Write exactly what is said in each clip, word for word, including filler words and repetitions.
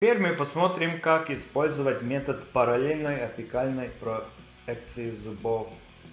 Теперь мы посмотрим, как использовать метод параллельной апикальной проекции зубов.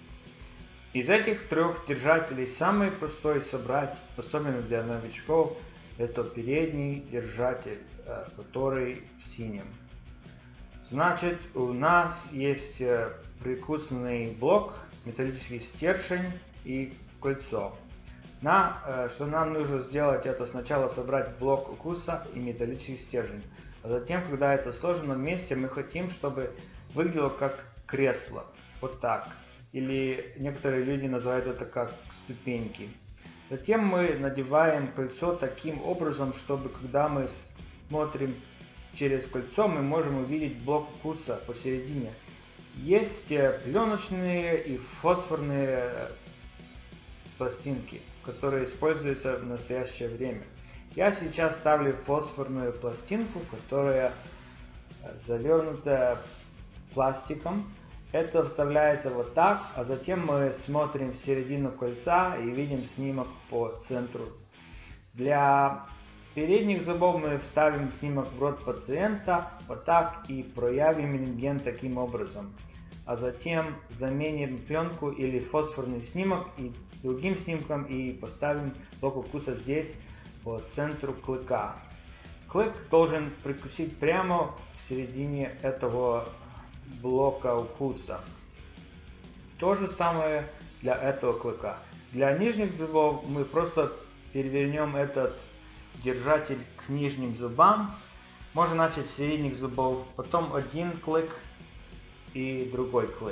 Из этих трех держателей самый простой собрать, особенно для новичков, это передний держатель, который в синем. Значит, у нас есть прикусный блок, металлический стержень и кольцо. На, что нам нужно сделать, это сначала собрать блок укуса и металлический стержень. А затем, когда это сложено вместе, мы хотим, чтобы выглядело как кресло. Вот так. Или некоторые люди называют это как ступеньки. Затем мы надеваем кольцо таким образом, чтобы когда мы смотрим через кольцо, мы можем увидеть блок укуса посередине. Есть пленочные и фосфорные пластинки, которые используются в настоящее время. Я сейчас ставлю фосфорную пластинку, которая завернута пластиком. Это вставляется вот так, а затем мы смотрим в середину кольца и видим снимок по центру. Для передних зубов мы вставим снимок в рот пациента вот так и проявим рентген таким образом. А затем заменим пленку или фосфорный снимок и другим снимком и поставим блок укуса здесь по центру клыка. Клык должен прикусить прямо в середине этого блока укуса. То же самое для этого клыка. Для нижних зубов мы просто перевернем этот держатель к нижним зубам. Можно начать с средних зубов, потом один клык и другой клык.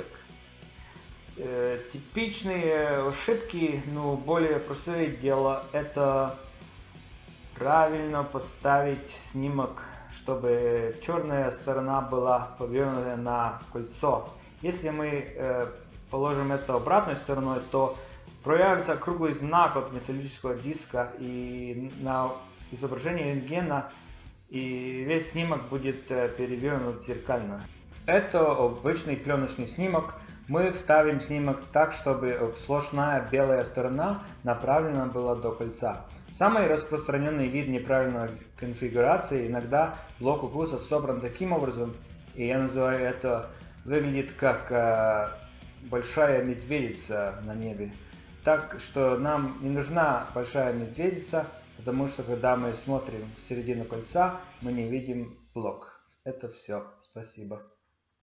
Э, типичные ошибки, ну более простое дело, это правильно поставить снимок, чтобы черная сторона была повернута на кольцо. Если мы э, положим это обратной стороной, то проявится круглый знак от металлического диска и на изображении рентгена, и весь снимок будет э, перевернут зеркально. Это обычный пленочный снимок. Мы вставим снимок так, чтобы сплошная белая сторона направлена была до кольца. Самый распространенный вид неправильной конфигурации, иногда блок укуса собран таким образом, и я называю это, выглядит как э, большая медведица на небе. Так что нам не нужна большая медведица, потому что когда мы смотрим в середину кольца, мы не видим блок. Это все. Спасибо.